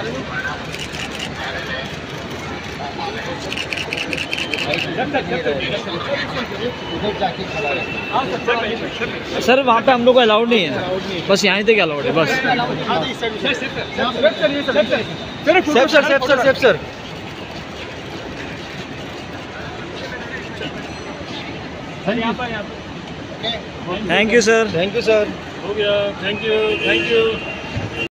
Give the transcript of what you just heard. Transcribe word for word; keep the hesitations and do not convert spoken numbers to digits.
Sir वहाँ पे हम लोग को अलाउड नहीं है, बस यहाँ तक अलाउड है बस। Safe sir, safe sir, safe sir. Thank you sir, thank you sir. हो गया, थैंक यू, थैंक यू।